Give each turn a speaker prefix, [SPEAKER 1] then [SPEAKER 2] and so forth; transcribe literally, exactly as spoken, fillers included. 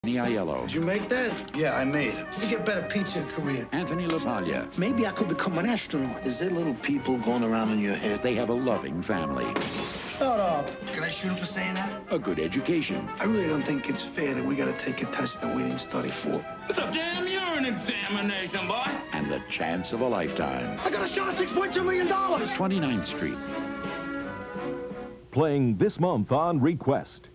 [SPEAKER 1] Danny Aiello.
[SPEAKER 2] Did you make that?
[SPEAKER 3] Yeah, I made it.
[SPEAKER 2] You get better pizza career.
[SPEAKER 1] Anthony LaPaglia.
[SPEAKER 2] Maybe I could become an astronaut.
[SPEAKER 3] Is there little people going around in your head?
[SPEAKER 1] They have a loving family.
[SPEAKER 2] Shut up.
[SPEAKER 3] Can I shoot him for saying that?
[SPEAKER 1] A good education.
[SPEAKER 2] I really don't think it's fair that we gotta take a test that we didn't study for.
[SPEAKER 4] It's a damn urine examination, boy.
[SPEAKER 1] And the chance of a lifetime.
[SPEAKER 2] I got a shot at six point two million dollars.
[SPEAKER 1] twenty-ninth Street.
[SPEAKER 5] Playing this month on Request.